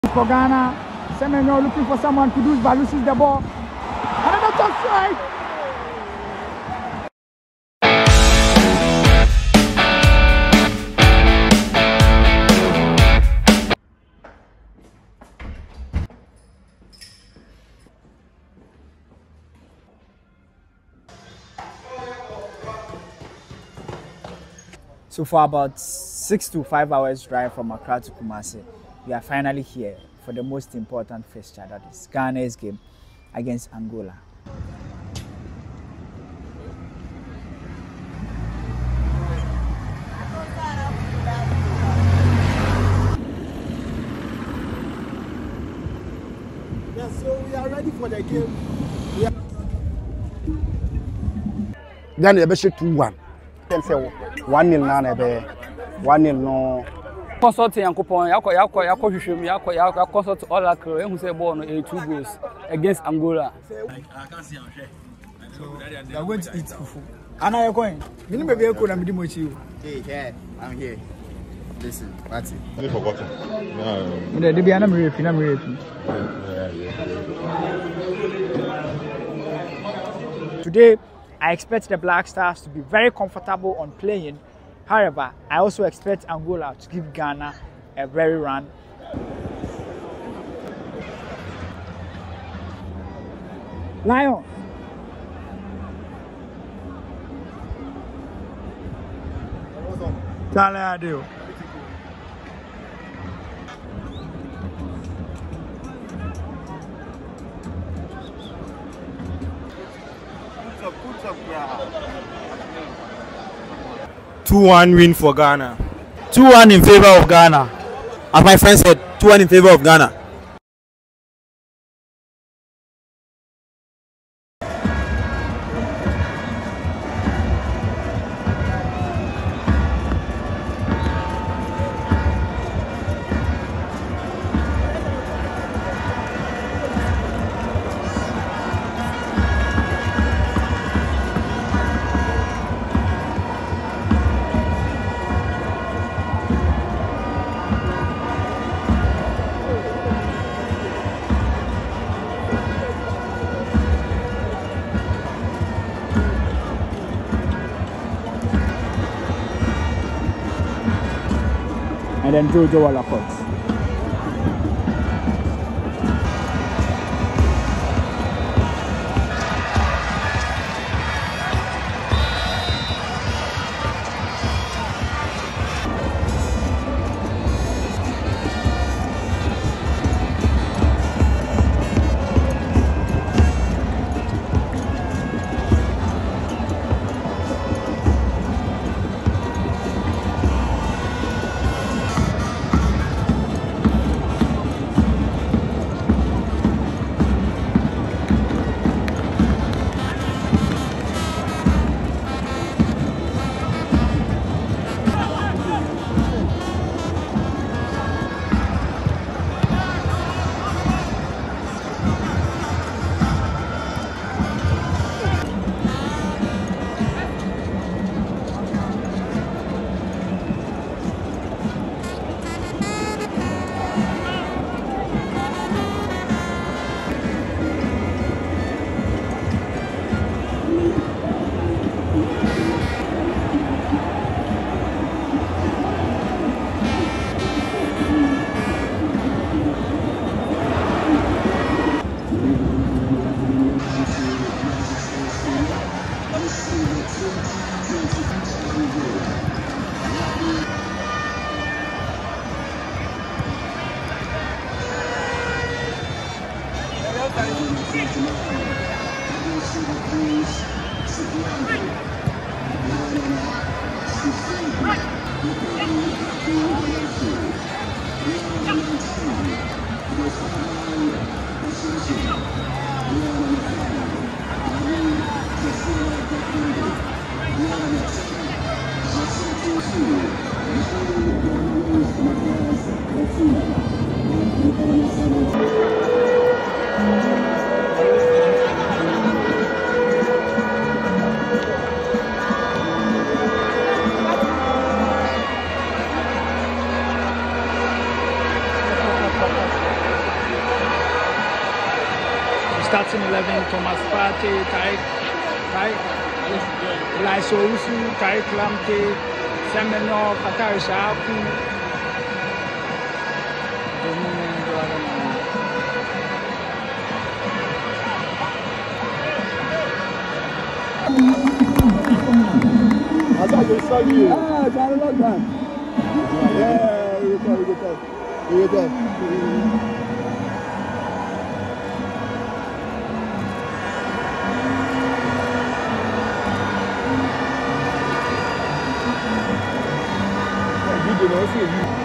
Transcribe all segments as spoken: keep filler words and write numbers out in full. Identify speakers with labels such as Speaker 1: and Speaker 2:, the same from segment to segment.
Speaker 1: For Ghana, Semenyo looking for someone to do, but loses the ball. Another top strike. So for about six to five hours drive from Accra to Kumasi, we are finally here for the most important fixture, that is Ghana's game against Angola.
Speaker 2: Yeah, so we are ready for the game. We are... Ghana be two one. Can say one nil na be one nil no.
Speaker 3: Consult Yankopon, Yako Yako Yako Hishim, Yako Yako consult all that crew, who say born a two goals against Angola.
Speaker 1: I can't see I'm so they are going to eat fufu. And I am going. You know maybe I could have been you.
Speaker 2: Hey, yeah, I'm here. Listen, that's it.
Speaker 4: I forgotten. No.
Speaker 1: The be an American, American. Today, I expect the Black Stars to be very comfortable on playing. However, I also expect Angola to give Ghana a very run. Lion. Talado.
Speaker 5: two one win for Ghana.
Speaker 6: two one in favor of Ghana. As my friend said, two one in favor of Ghana.
Speaker 1: And then Jojo Wallacott.
Speaker 7: starting eleven: Thomas Partey, Tariq, Tariq, Elisha Owusu, Tariq Lamptey, Semenyo, Fatai Shaaku.
Speaker 2: I thought you saw you. Ah, it's a long time. Yeah, you go, you go, you go. You know, see you.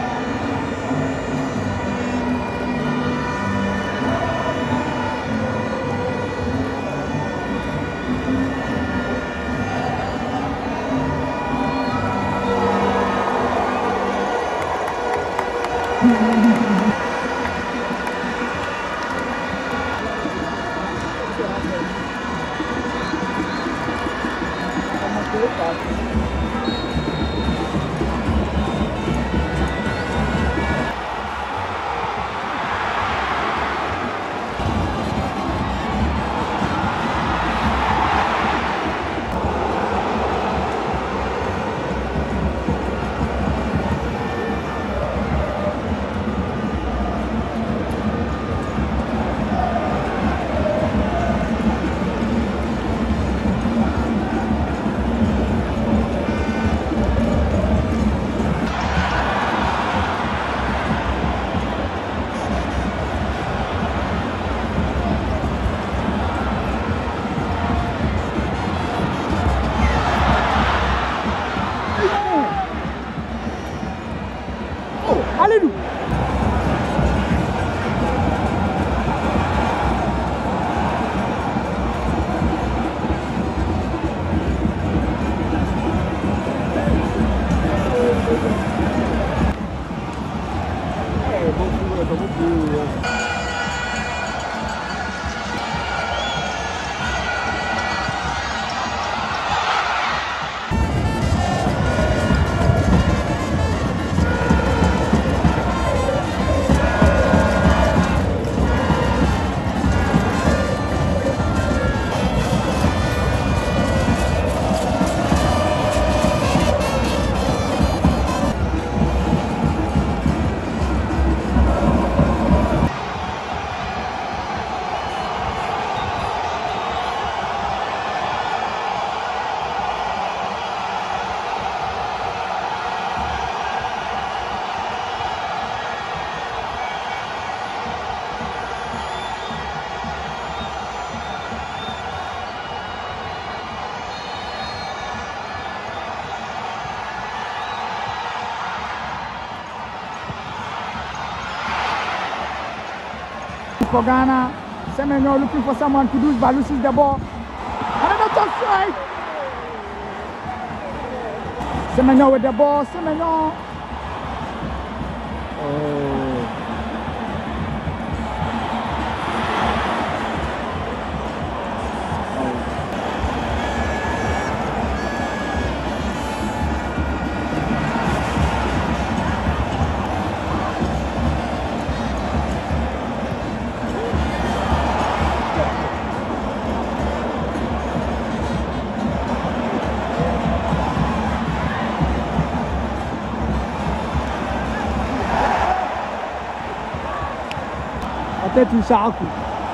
Speaker 7: For Ghana, Semenyo looking for someone to do, but loses the ball. Another top strike. Semenyo with the ball. Semenyo. Oh. To Shaaku.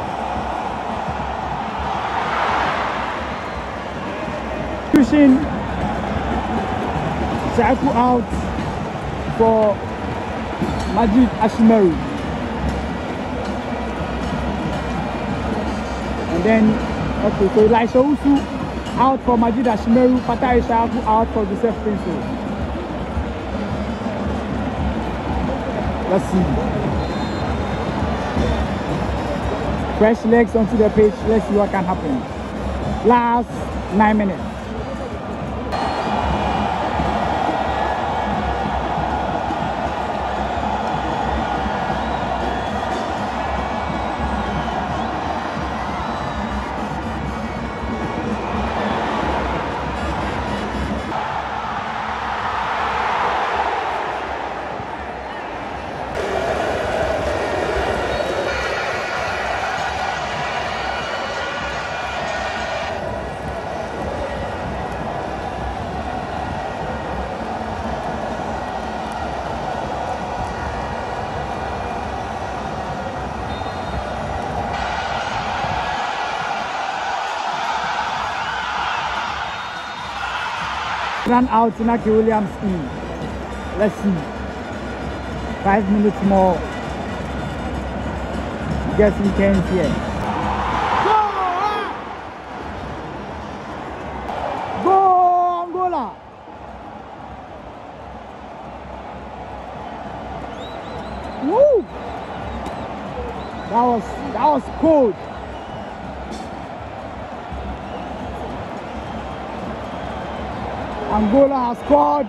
Speaker 7: Pushing Shaaku out for Majid Ashimeru. And then, okay, so Elisha Owusu out for Majid Ashimeru, Fatai Shaaku out for Joseph Prince. Let's see. Fresh legs onto the pitch. Let's see what can happen. Last nine minutes. Run out Inaki Williams in. Let's see. Five minutes more. Guessing Kane's here. Go Angola! Woo! That was that was cold. Angola has scored.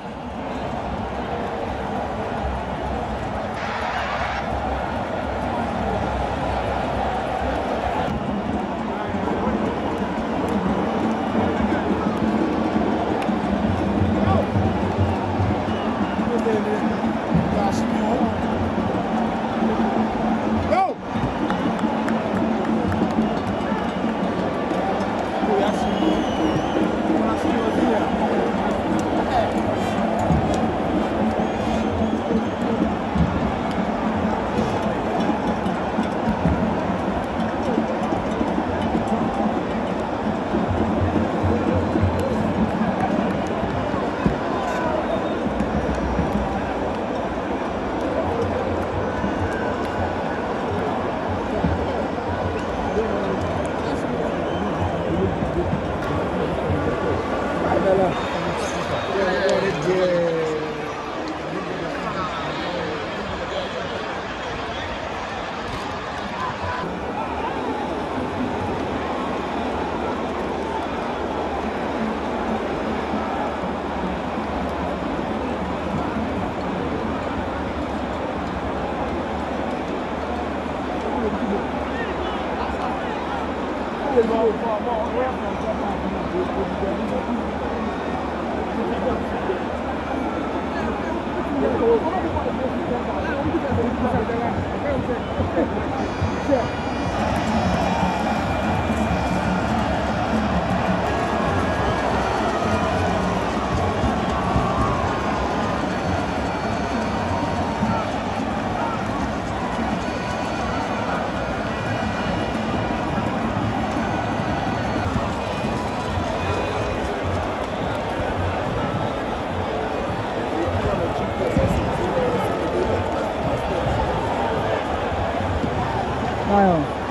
Speaker 7: Wow.